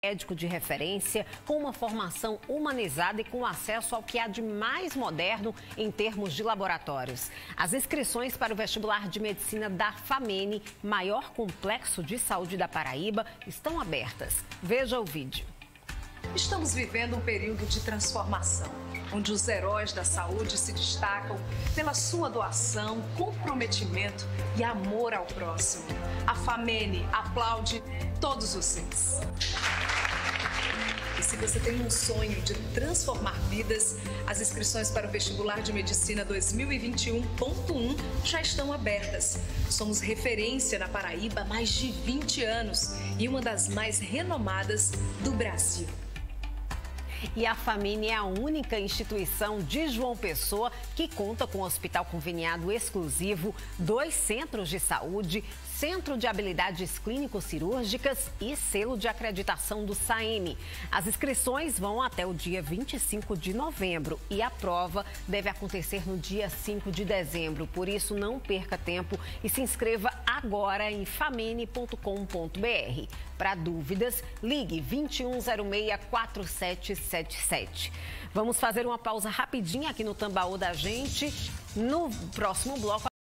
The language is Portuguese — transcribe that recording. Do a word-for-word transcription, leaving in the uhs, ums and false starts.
médico de referência, com uma formação humanizada e com acesso ao que há de mais moderno em termos de laboratórios. As inscrições para o vestibular de medicina da FAMENE, maior complexo de saúde da Paraíba, estão abertas. Veja o vídeo. Estamos vivendo um período de transformação, onde os heróis da saúde se destacam pela sua doação, comprometimento e amor ao próximo. A FAMENE aplaude todos vocês. E se você tem um sonho de transformar vidas, as inscrições para o vestibular de medicina dois mil e vinte e um ponto um já estão abertas. Somos referência na Paraíba há mais de vinte anos e uma das mais renomadas do Brasil. E a FAMENE é a única instituição de João Pessoa que conta com hospital conveniado exclusivo, dois centros de saúde, Centro de Habilidades Clínico-Cirúrgicas e selo de acreditação do SAEME. As inscrições vão até o dia vinte e cinco de novembro e a prova deve acontecer no dia cinco de dezembro. Por isso, não perca tempo e se inscreva agora em famene ponto com ponto br. Para dúvidas, ligue vinte e um zero seis, quatro sete sete sete. Vamos fazer uma pausa rapidinha aqui no Tambaú da gente. No próximo bloco,